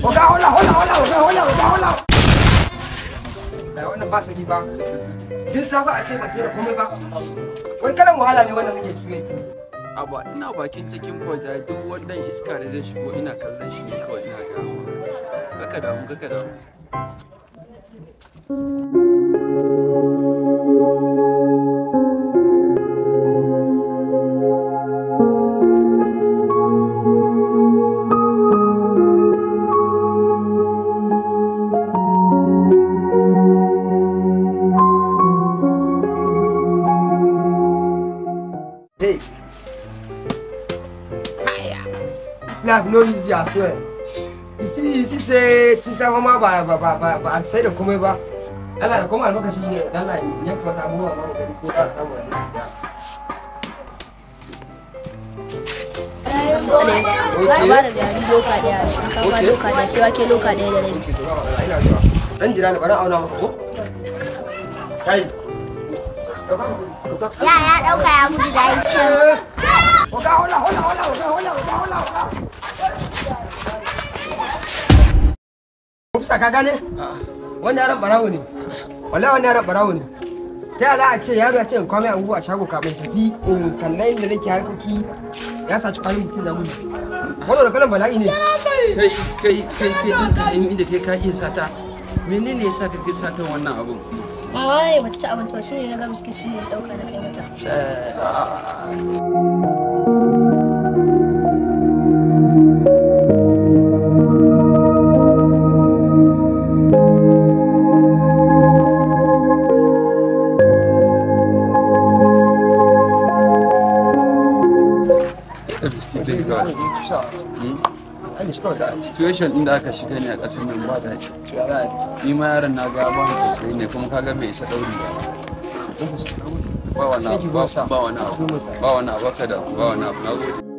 Oga hola. Da wannan ba sauki ba. Din safa a ce ba sai da komai ba. Wani kalan wahala ne wannan muke ciki. Aba ina bakin cikin point ai duk wanda iska da zai shigo ina kallon shi ne kawai ina ga mu. Kaka damu. Hey. This life no easy, I swear. You see say tisa mama ba sai da komai ba. Allah da kuma almakashi ne dan Allah ya fasa mu ma ko ta samu da gaskiya. Ba da gari doka daya, shinkafa doka daya, sai wake doka daya da rabi. Ina zuwa. Dan jira ni bari auna maka ko? Kai. Ya dauka ya gudu da aikin. Oga hola. Kupsa ka gane? Wannan yaran barawo ne. Wallahi wannan yaran barawo ne. Ta yaya za a ce yaro ya ce in kwame abubuwa a shago kafin tafi in kalla inda nake harkoki ya saci kwanin biskit da gudu. Wannan da kalan bala'i ne. Kai inda kai ka iya sata. Menene yasa ka ki satan wannan abun? Ai bata ci abinci ba shine na ga biskit shine ya dauka da kai mata. Situation din da aka shiga ne a ƙasar nan ba daɗi. Ni ma yaron na ga ba tausayi ne kuma kaga bai isa ɗauri ba. Ba wani abu, ba wani abu, ba wani abu, ba wani abu, na gode.